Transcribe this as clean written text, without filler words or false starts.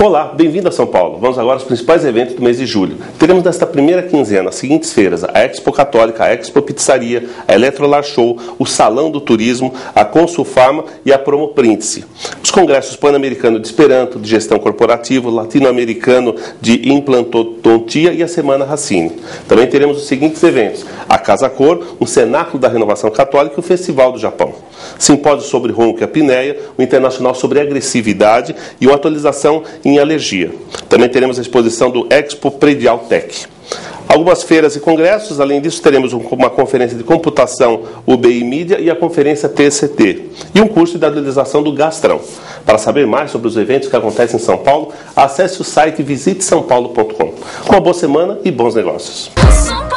Olá, bem-vindo a São Paulo. Vamos agora aos principais eventos do mês de julho. Teremos nesta primeira quinzena as seguintes feiras: a Expo Católica, a Expo Pizzaria, a Eletrolar Show, o Salão do Turismo, a Consul Pharma e a Promo Príndice. Os congressos Pan-Americano de Esperanto, de Gestão Corporativa, Latino-Americano de Implantodontia e a Semana Racine. Também teremos os seguintes eventos: a Casa Cor, um Cenáculo da Renovação Católica e o Festival do Japão. Simpósio sobre ronco e apneia, o Internacional sobre Agressividade e uma atualização em alergia. Também teremos a exposição do Expo Predial Tech. Algumas feiras e congressos. Além disso, teremos uma conferência de computação UBI Mídia e a conferência TCT. E um curso de atualização do Gastrão. Para saber mais sobre os eventos que acontecem em São Paulo, acesse o site visitesaopaulo.com. Uma boa semana e bons negócios.